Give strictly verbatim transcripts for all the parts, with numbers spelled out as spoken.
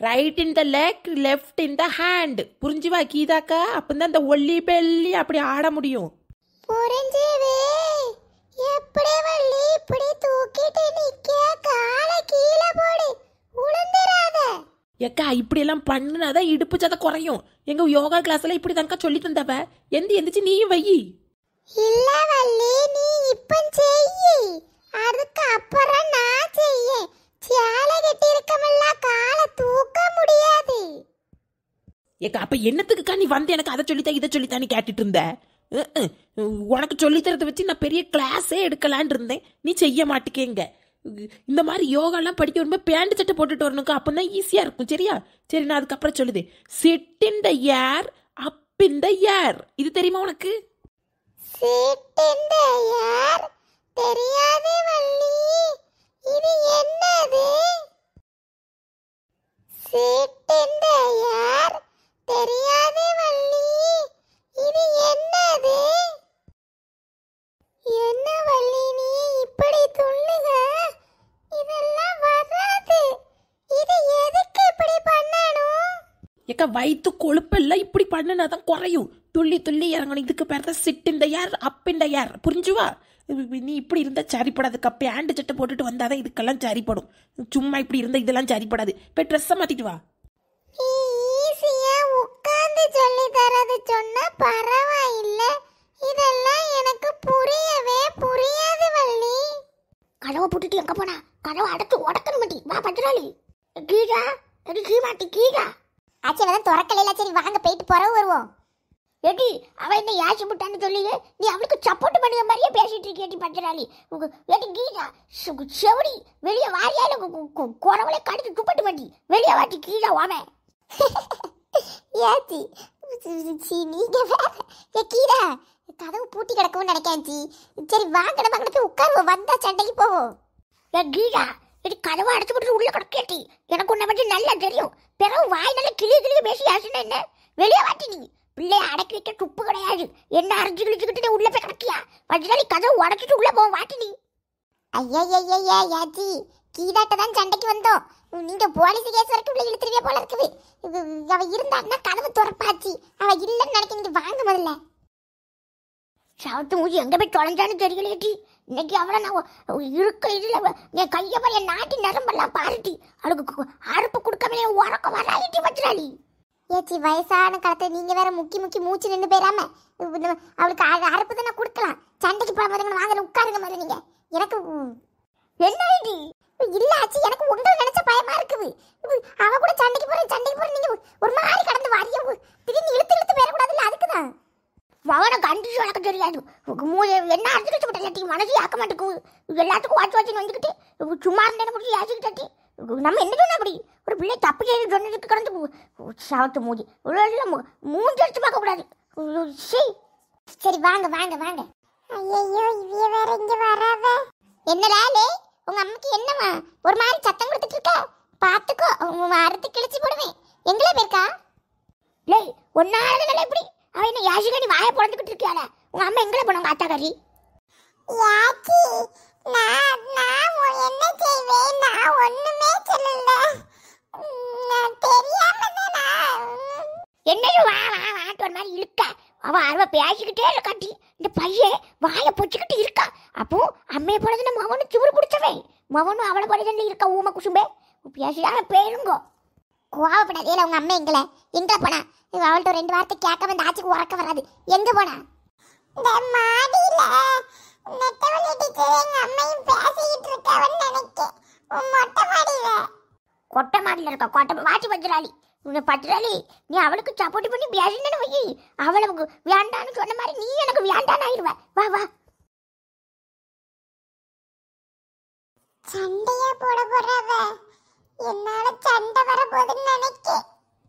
Right in the leg, left in the hand. புரிஞ்சுவா கீதாக்கா? அப்பதான் இந்த ஒல்லி பெல்லி அப்படி ஆட முடியும். புரிஞ்சுவே. எப்படி வள்ளி இப்படி தூக்கிட்டு நிக்க? காலை கீழே போடு, உளுந்துராத. ஏக்கா இப்படி எல்லாம் பண்ணுனாதான் இடுப்பு சதை குறையும். எங்க யோகா கிளாஸ்ல இப்படி தான்க்கா சொல்லி தந்தவ. எந்த எந்திரிச்சு நீயும் வை. இல்ல வள்ளி, நீ இப்ப செய்யி, அதுக்கு அப்புறம் நான் செய்ய. சேலை கட்டி இருக்கமல்ல, காலை தூக்க முடியாது. ஏக்கா அப்ப என்னத்துக்குக்கா நீ வந்து எனக்கு அதை சொல்லித்தா இதை சொல்லித்தானே கேட்டுட்டு இருந்த? உனக்கு சொல்லித்தரதை வச்சு நான் பெரிய கிளாஸே எடுக்கலான் இருந்தேன். நீ செய்ய மாட்டேங்க. இந்த மாதிரி யோகாலாம் படிக்க வரும்போது பேண்ட் சட்டை போட்டுட்டு வரணுக்கா, அப்பதான் ஈஸியா இருக்கும். சரியா? சரி, நான் அதுக்கப்புறம் சொல்லுது. Sit in the air, up in the air. இது தெரியுமா உனக்கு? சிட் இன் த ஏர் தெரியாதே வள்ளி, இது என்னது? சிட் இன் த ஏர் தெரியாதே வள்ளி, இது என்னது? என்ன வள்ளி நீ இப்படி துள்ளுக? இதெல்லாம் வராது. இது எதுக்கு இப்படி பண்ணணும்? ஏக்கா வயிற்று கொழுப்பெல்லாம் இப்படி பண்ணுனாதான் குறையும். துள்ளி துள்ளி இறங்கணும். இதுக்கு பேர் தான் chit in the air, up in the ஏர். புரிஞ்சுவா? நீ இப்படி இருந்தா சரிப்படாதுக்கா. பேண்ட் சட்டை போட்டுட்டு வந்தாதான் இதுக்கெல்லாம் சரிப்படும். சும்மா இப்படி இருந்தா இதெல்லாம் சரிப்படாது. போய் ட்ரெஸ்ஸை மாத்திட்டு வா. ஈஸியா உட்கார்ந்து சொல்லி தரது சொன்னா பரவாயில்ல, இதெல்லாம் எனக்கு புரியவே புரியாது வள்ளி. கதவை போட்டுட்டு எங்க போனா? கதவை அடைச்சு உடக்கணும் மாட்டி. வா பத்திராளி. கீழா எடி கீ மாட்டி கீழா. ஆச்சி வந்து திறக்கல. சரி வாங்க போயிட்டு பிறகு வருவோம். எடி அவ என்ன யாசி முட்டான்னு சொல்லி நீ அவளுக்கு சப்போர்ட் பண்ணுற மாதிரியே பேசிட்டு இருக்கேடி பத்திராளி. எடி கீழா செவடி வெளியே வாரியால குறவளை கடிச்சு துப்பட்டு மாட்டி. வெளியே வாட்டி கீழா வாமே. ஏச்சி நீங்க வேற கீழா கதவு பூட்டி கிடக்கும்னு நினைக்கேன் சி. சரி வாங்க நம்ம அங்கே போய் உட்காருவோம், வந்தா சண்டைக்கு போவோம். ஏ கீழா எடி கதவை அடைச்சு போட்டு உள்ள கிடக்கேட்டி. எனக்கு உன்னை பற்றி நல்லா தெரியும். பிறகு வாய் நல்லா கிளிய கிளிய பேசி யாசுன்னா என்ன? வெளியே வாட்டி. நீ பிள்ளைய அடக்கி வைக்க துப்பு கிடையாது. என்ன அரைஞ்சு கிழிச்சுக்கிட்டு உள்ள போய் கிடக்கியா? பஜ்ராலி கதவை உடச்சிட்டு உள்ள போவோம் வாட்டி. நீ ஐயா ஐயா ஏச்சி கீதாட்ட தான் சண்டைக்கு வந்தோம். நீங்க போலீஸ் கேஸ் வரைக்கும் உள்ள இழுத்துருவே போல இருக்குது. அவ இருந்தான்னா கதவு திறப்பாச்சு. அவ இல்லைன்னு நினைக்க. நீங்க வாங்க முதல்ல. சாவத்து மூஞ்சி எங்க போய் தொலைஞ்சான்னு தெரியலையேட்டி. இன்னைக்கு அவளை நான் இருக்க இதுல என் கையை போய் என் நாட்டி நரம்பெல்லாம் பாருட்டி. அவளுக்கு அறுப்பு கொடுக்காம உறக்க வராயிட்டி பஜ்ராலி. ஏச்சி வயசான காலத்துல நீங்க வேற முக்கி முக்கி மூச்சு நின்று போயிடாம அவளுக்கு அறுப்பு தானே கொடுக்கலாம். சண்டைக்கு போக முதல்ல வாங்க உட்காருங்க முதல்ல. நீங்க எனக்கு என்ன இல்ல ஆச்சு, எனக்கு உங்களை நினைச்ச பயமா இருக்குது. அவ கூட சண்டைக்கு போறேன் சண்டைக்கு போறேன் நீங்க ஒரு மாதிரி கடந்து வாரிய திடீர்னு இழுத்து இழுத்து போயிடக்கூடாதுல்ல, அதுக்குதான். மவனை கண்டிச்சு வளர்க்க தெரியாது. என்ன அரைச்சு விட்டு மனசு ஆக்க மாட்டேங்குது. எல்லாத்துக்கும் வாட்சி வாட்சின்னு வந்துக்கிட்டு சும்மா இருந்தேன்னு முடிச்சு யாசிக்கிட்டாட்டி நம்ம என்ன சொன்ன? அப்படி ஒரு பிள்ளை தப்பு செய்து சொன்னதுக்கு கடந்து சாவத்து மூஞ்சி மூஞ்சி அடிச்சு பார்க்க கூடாது. சரி வாங்க வாங்க வாங்க. ஐயோ இவைய வேற இங்க வராத. என்னடா உங்க அம்மாக்கு என்னமா ஒரு மாதிரி சத்தம் கொடுத்துட்டு இருக்க? பாத்துக்கோ, அறுத்து கிழிச்சு போடுவேன். எங்களே பேருக்கா? லேய் ஒன்னால எப்படி அவ என்ன யாசிகா நீ வாயை பொழந்துக்கிட்டு இருக்கியால? உங்க அம்மா எங்களை போனவங்க ஆத்தாக்காரி. யாச்சி நான் நான் என்ன செய்வேன்? நான் ஒண்ணுமே சொல்லல. நான் தெரியாம தான். என்னையும் வா வா வாட்டு ஒரு மாதிரி இழுக்க. அவ அருவ பேசிக்கிட்டே இருக்காட்டி இந்த பையன் வாயை பொச்சுக்கிட்டு இருக்கா. அப்போ அம்மையை போனது மகனும் சுவரு குடிச்சவன். மகனும் அவளை போனது இருக்கா ஊமை குசும்பே. பேசியான பேருங்கோ. கோவப்படாதே. உங்க அம்மா எங்களை எங்க போனா? அவள்கிட்ட ரெண்டு வார்த்தை கேட்க வந்து ஆச்சுக்கு உறக்க வராது. எங்க போனா? இந்த மாடியில நெட்டவள்ளி டீச்சர் எங்க அம்மையும் பேசிக்கிட்டு இருக்கவன்னு நினைக்கேன். மொட்டை மாடியில கொட்டை மாடியில இருக்கா? கொட்டை வாட்சி பத்திராளி. உன்னை பத்திராளி நீ அவளுக்கு சப்போர்ட் பண்ணி பேசினு வை. அவளுக்கு வேண்டான்னு சொன்ன மாதிரி நீ எனக்கு வேண்டான்னு ஆயிடுவ. வா வா. சண்டைய போட போறவ என்னால சண்டை வர போதுன்னு நினைக்கேன்.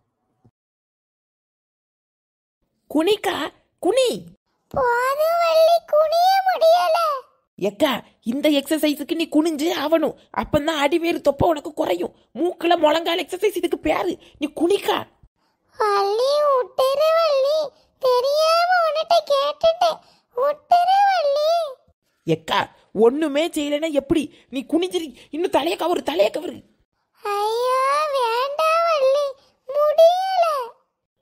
குனிக்கா குனி. போது வள்ளி குனிய முடியல. எக்கா இந்த எக்ஸசைஸுக்கு நீ குனிஞ்சு ஆகணும். அப்பந்தான் அடிவேறு தொப்ப உனக்கு குறையும். மூக்குல முழங்கால் எக்ஸசைஸ் இதுக்கு பேரு. நீ குனிக்கா. வள்ளி விட்டுரு வள்ளி, தெரியாம உன்கிட்ட கேட்டுட்டேன். விட்டுரு வள்ளி. எக்கா ஒண்ணுமே செய்யலைன்னா எப்படி? நீ குனிஞ்சிரு. இன்னும் தலைய கவரு தலைய கவரு. ஐயோ வேண்டாம் வள்ளி.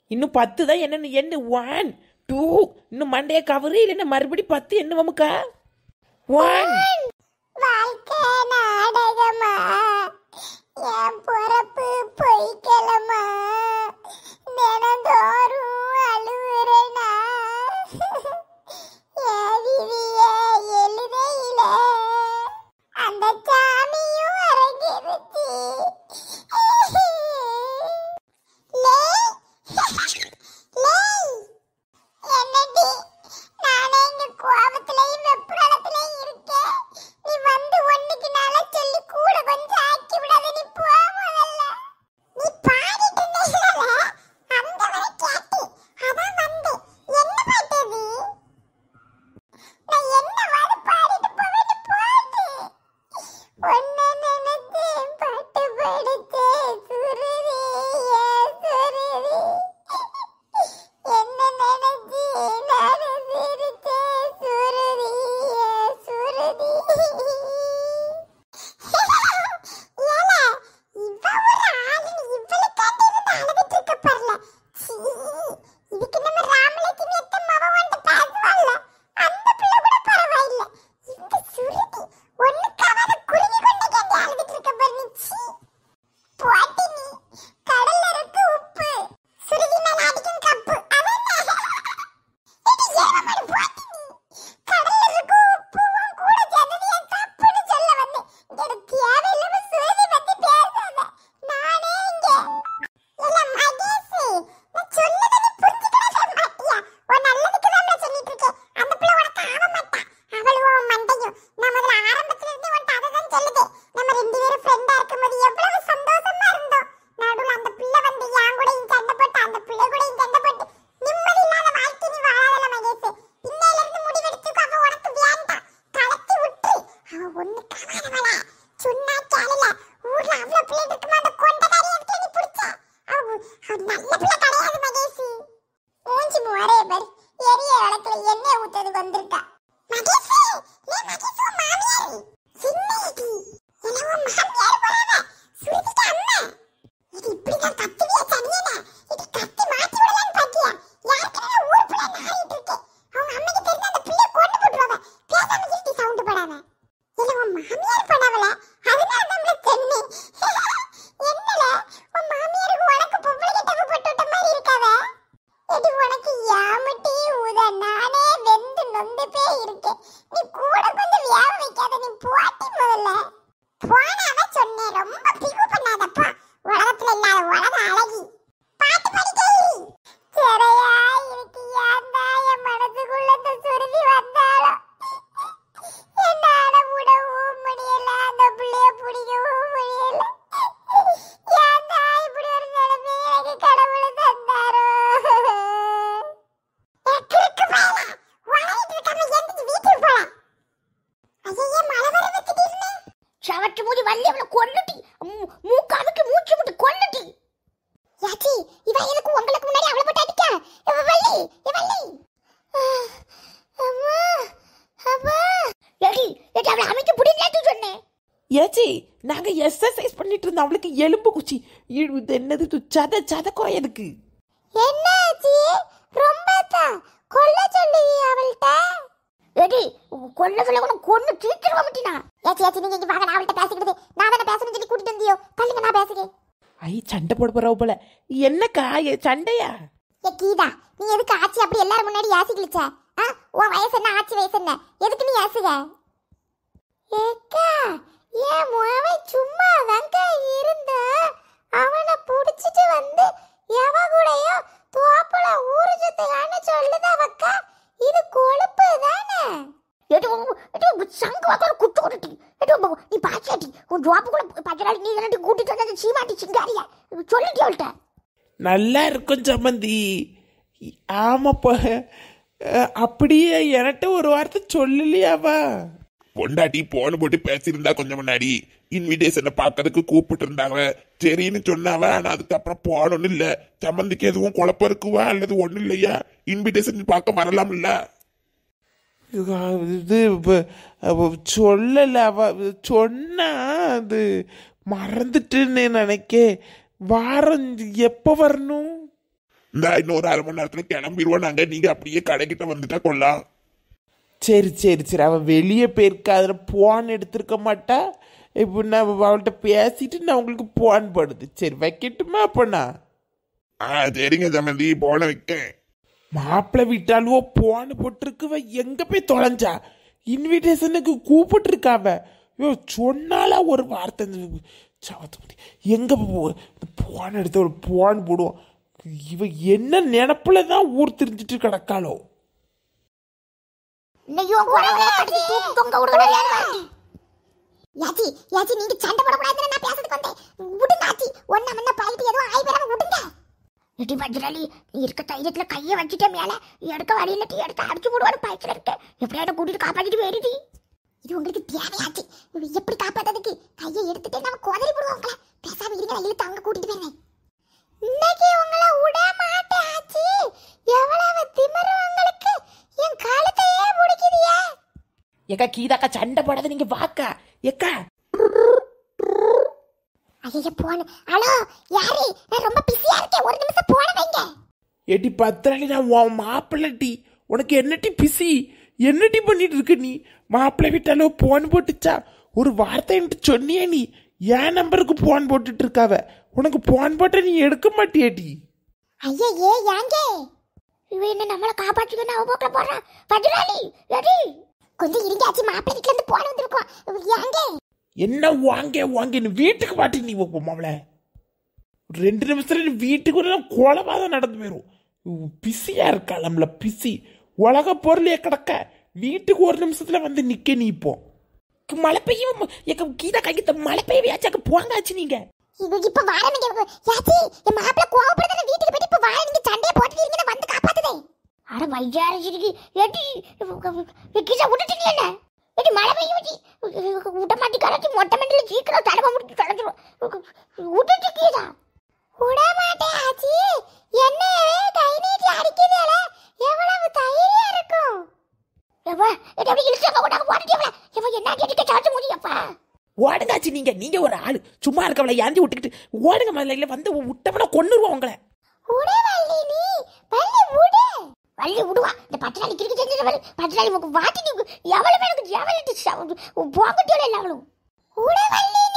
இன்னும் பத்து தான் என்னன்னு என்ன ஒன் டூ இன்னும் மண்டைய கவரு இல்லைன்னா மறுபடி பத்து என்ன மமுக்கா ஒன் வாழ்க்கை நாடகமா என் பொறப்பு பொய்க்கலமா தினந்தோறும் அழுவுறனா எழுதிய எழுதையில அந்த சாமியும் அரங்கிருச்சு என்னடி நானே இங்க கோபத்திலையும் வெப்பரத்திலையும் இருக்கேன் நீ வந்து ஒண்ணுக்கு நாள சொல்லி கூட கொஞ்சம் ஆக்கி விடாத நீ போ முதல்ல நீ பாடிட்டு இருந்தீங்களா அந்த வரை கேட்டி அதான் வந்து என்ன பாட்டது நான் என்ன வாடு பாடிட்டு போவேன்னு போடு ஒன்ன நினைச்சு பாட்டு படிச்சே சுருதி சுருதி என்ன நினைச்சு நானு சிரிச்சே சுருதி சுருதி ஏல இவ ஒரு ஆளு இவளுக்காண்டி இருந்து அழுதுட்டு இருக்க பாருல சீ இதுக்கு நம்ம ராமலட்சுமி அத்தை மவ வந்து பேசுவாள்ல அந்த பிள்ளை கூட பரவாயில்லை இந்த சுருதி ஒண்ணுக்காவது குருவி கொண்டு கேட்டு அழுதுட்டு இருக்க பாரு நீ சீ போட்டி நீ கடல்ல இருக்கு உப்பு சுருதி மேல அடிக்கும் கப்பு அவன் இது ஏவமாடு போட்டி நீ கடல்ல இருக்கு உப்பு உன் கூட சேர்ந்தது என் தப்புன்னு சொல்ல வந்தேன் இங்க தேவையில்லாம சுருதி பத்தி பேசாத நானே இங்க இல்ல மகேஷ் நான் சொன்னதை நீ புரிஞ்சுக்கவே மாட்டியா உன் நல்லதுக்கு தான் நான் சொல்லிட்டு இருக்கேன் அந்த பிள்ளை உனக்கு ஆக மாட்டா அவளும் உன் மண்டையும் நான் முதல்ல ஆரம்பத்துல இருந்து உன்ட்ட அதை தான் சொல்லுதே நம்ம ரெண்டு பேரும் ஃப்ரெண்டா இருக்கும்போது எவ்வளவு சந்தோஷமா இருந்தோம் நடுவுல அந்த பிள்ளை வந்து என் கூட இங்க சண்டை போட்டு அந்த பிள்ளை கூட இங்க சண்டை போட்டு நிம்மதி இல்லாத வாழ்க்கை நீ வாழல மகேஷ் இன்னையில இருந்து முடிவெடுத்துக்கோ அவ உனக்கு வேண்டாம் கலத்தி விட்டு அவ ஒண்ணு காணவள சொன்னா கேளல ஊர்ல அவ்வளவு பிள்ளை இருக்குமா அந்த கொண்டதாரி எடுத்து நீ பிடிச்ச அவ அவ நல்ல பிள்ளை கிடையாது மகேஷ் மூஞ்சி முவரே பாரு எரிய விளக்குல எண்ணெய் ஊத்தது வந்திருக்கா மகேஷ் லே மகேஷ் உன் மாமியார் சின்னடி என்ன உன் மாமியார் போறவ சுருதிக்கு அம்மா இது இப்படிதான் கத்துவியா சனியனே இது கத்தி மாத்தி விடலான்னு பாத்தியா யாருக்கே ஊர் பிள்ளை நாறிட்டு இருக்கு அவங்க அம்மைக்கு தெரிஞ்ச அந்த பிள்ளை கொண்டு போட்டுருவாங்க பேசாம இருட்டி சவுண்ட் போடாம இல்ல உன் மாமியார் பண்ணவல அதனால நம்மள தென்னை என்னல உன் மாமியாருக்கு உனக்கு பொம்பளை கிட்ட போட்டு விட்ட மாதிரி இருக்காவ இது உனக்கு யாமட்டி ஊத நானே வெந்து நொந்து போய் இருக்கேன் நீ கூட கொஞ்சம் வியாப வைக்காத நீ போட்டி முதல்ல போனாவ சொன்னேன் ரொம்ப பிகு பண்ணாதப்பா உலகத்துல இல்லாத உலக அழகி பாட்டு படிக்கை சிறையா இருக்கு ஏந்தா என் மனசுக்குள்ள இந்த சுருதி வந்தாலும் என்னால விடவும் முடியல அந்த பிள்ளைய பிடிக்கவும் முடியல ஏந்தா இப்படி ஒரு நிலைமை எனக்கு கடவுள் தந்தாரோ எக்கிருக்கு மேல வளையிட்டு இருக்காம எந்திரிச்சு வீட்டுக்கு போலாம் ஐயே மழை வருது திடீர்னு சவட்டு மூடி வள்ளி அவளை கொல்லுட்டி மூக்காவுக்கு மூச்சு முட்டு கொல்லுட்டி யாச்சி இவ எனக்கு உங்களுக்கு முன்னாடி அவளை போட்டு அடிக்க இவ வள்ளி இவ வள்ளி அம்மா அம்மா ஏடி ஏடி அவளை அமைக்க புடிக்கலான்னு சொன்னேன் ஏச்சி நாங்க எக்ஸசைஸ் பண்ணிட்டு இருந்தோம் அவளுக்கு எலும்பு குச்சி இது என்னது இது சத சத குறையதுக்கு என்னாச்சி ரொம்ப தான் கொல்ல சொல்லுவி அவள்கிட்ட ஏடி கொல்ல சொல்ல கூட கொன்னு தீச்சிருவா மட்டினா ஏச்சி ஏச்சி நீங்க இங்க வாங்க நான் அவள்கிட்ட பேசிக்கிட்டு நான் தானே பேசணும்னு சொல்லி கூட்டிட்டு வந்தியோ தள்ளுங்க நான் பேசுகிறேன் ஐ சண்டை போட போறா போல என்னக்கா ஏ, சண்டையா ஏ கீதா நீ எதுக்கு ஆச்சி அப்படி எல்லாரும் முன்னாடி யாசிக்கிச்ச ஆ உன் வயசு என்ன ஆச்சி வயசு என்ன எதுக்கு நீ யாசுக ஏக்கா ஏன் முவை சும்மா தாங்க இருந்தா அவனை புடிச்சிட்டு வந்து எவ கூடயோ தோப்புல ஊறுஜத்துக்கான சொல்லுதவக்கா இது கொழுப்பு தானே ஏடி ஏடி சங்கு வாக்கற குட்டு குட்டி ஏடி நீ பாச்சாட்டி உன் ஜாப் கூட பச்சராளி நீ என்னடி கூட்டிட்டு வந்த சீமாட்டி சிங்காரியா சொல்லிட்டி அவள்கிட்ட நல்லா இருக்கும் சம்மந்தி ஆமாப்பா அப்படியே என்கிட்ட ஒரு வார்த்தை சொல்லலையாவா பொண்டாட்டி போன போட்டு பேசியிருந்தா கொஞ்சம் முன்னாடி இன்விடேஷனை பார்க்கறதுக்கு கூப்பிட்டு இருந்தாங்க சரின்னு சொன்னாவ ஆனா அதுக்கப்புறம் போனோன்னு இல்ல சம்மந்திக்கு எதுவும் குழப்பம் இருக்குவா அல்லது ஒண்ணும் இல்லையா இன்விடேஷன் பார்க்க வரலாம் இல்ல இது சொல்லல அவ சொன்னா அது மறந்துட்டுன்னு நினைக்க வாரம் எப்ப வரணும் இந்த இன்னொரு அரை மணி நேரத்துல கிளம்பிடுவோம் நாங்க. நீங்க அப்படியே கடைக்கிட்ட வந்துட்டா கொள்ளலாம். சரி சரி சரி அவள் வெளியே போயிருக்கா, அதில் போன் எடுத்திருக்க மாட்டா. இப்போ நான் அவள்கிட்ட பேசிட்டு நான் உங்களுக்கு போன் படுது. சரி வைக்கட்டுமா அப்பண்ணா? ஆ சரிங்க சம்மந்தி, போன வைக்க. மாப்பிள்ளை விட்டாலுவோ போன் போட்டிருக்குவ, எங்க போய் தொலைஞ்சா? இன்விடேஷனுக்கு கூப்பிட்டுருக்காவ. ஐயோ சொன்னாலா ஒரு வார்த்தை எங்க போன் எடுத்து ஒரு போன் போடுவோம். இவ என்ன நினப்புல தான் ஊர் தெரிஞ்சிட்டு கிடக்காளோ. யாச்சி யாச்சி நீங்க சண்டை போடக்கூடாதுன்னு நான் பேசுறதுக்கு வந்தேன். விடுங்க ஆச்சி, ஒண்ணு மண்ண பாயிட்டு ஏதோ ஆய் பேராம விடுங்க. எடி பஜ்ராலி, நீ இருக்க தைரியத்துல கையை வச்சுட்டே மேல எடுக்க வழியில டீ எடுத்து அடிச்சு போடுவான்னு பயத்துல இருக்க. எப்படியாட்ட கூட்டிட்டு காப்பாத்திட்டு போயிருடி. இது உங்களுக்கு தேவையாச்சு. எப்படி காப்பாத்ததுக்கு கையை எடுத்துட்டு நம்ம குதறி போடுவோங்களே. பேசாம இருங்க, நான் இழுத்து அங்க கூட்டிட்டு போறேன். இன்னைக்கு உங்களை விட மாட்டேன் ஆச்சி. எவ்வளவு திமிரு உங்களுக்கு, என் காலத்தையே முடிக்குதியா? ஏக்கா கீதாக்கா சண்டை போடாத, நீங்க வாக்கா. ஏக்கா ஐயா போன். ஹலோ யாரு? நான் ரொம்ப பிஸியா இருக்கேன், ஒரு நிமிஷம் போன வைங்க. ஏட்டி பத்திராளி, நான் உன் மாப்பிள்ளை டி. உனக்கு என்னட்டி பிசி? என்னட்டி பண்ணிட்டு இருக்க நீ? மாப்பிள்ளை விட்டாலோ போன் போட்டுச்சா? ஒரு வார்த்தை என்கிட்ட சொன்னியே நீ. என் நம்பருக்கு போன் போட்டுட்டு இருக்காவ. உனக்கு போன் போட்ட நீ எடுக்க மாட்டியாட்டி? ஐயா ஏ யாங்க இவ என்ன நம்மள காப்பாத்திக்கணும் அவ போக்கல போறான். பஜ்ராலி எடி கொஞ்சம் இருங்க ஆச்சி, மாப்பிள்ளை வீட்டுல இருந்து போன் வந்திருக்கோம். யாங்க என்ன வாங்க வாங்கன்னு வீட்டுக்கு பாட்டி நீ மாவள. ரெண்டு நிமிஷத்துல நீ வீட்டுக்கு கோலமாதான் நடந்து போயிரும். பிஸியா இருக்கா நம்மள பிஸி. உலக பொருளையே கிடக்க வீட்டுக்கு ஒரு நிமிஷத்துல வந்து நிக்க நீ. இப்போ மழை பெய்யும். ஏக்கா கீதா கைக்கு மழை பெய்யாச்சாக்க போங்காச்சு நீங்க. இது இப்ப வாரணுங்க யாச்சி. என் மாப்பிள்ளை கோவப்படுறத வீட்டுக்கு போய் இப்ப வார நீங்க சண்டையை போட்டுட்டீங்க, வந்து காப்பாத்துதே. அட வைஜாரஜிக்கு எடி கிசா விட்டுட்டீங்க என்ன? எடி மழை பெய்யும் விட்ட மாட்டி கரைச்சி மொட்டை மண்டில சீக்கிரம் தடவை முடிச்சு தொலைஞ்சிரும். விட்டுட்டீங்கடா. விட மாட்டேன் ஆச்சி. என்ன கை நீட்டி அடிக்குதேல, எவ்வளவு தைரியம் இருக்கும். எவா எடி அப்படி இழுச்சங்க கொண்டாங்க போட்டுட்டீங்களா? எவா என்ன கேட்டுக்க சாச்சு முடியப்பா. ஓடுங்காச்சு நீங்க. நீங்க ஒரு ஆளு சும்மா இருக்கவளை ஏந்தி விட்டுக்கிட்டு ஓடுங்க. முதல்ல வந்து விட்டவன கொன்னுருவோம் உங்களை. உட வள்ளி நீ வள்ளி உடு. வள்ளி விடுவா. இந்த பத்திராளி கிறுக்கு செஞ்சது பத்திராளி வாட்டி நீ எவ்வளவு எனக்கு எவ்வளவு போகட்டியோட இல்லை அவளும். உட வள்ளி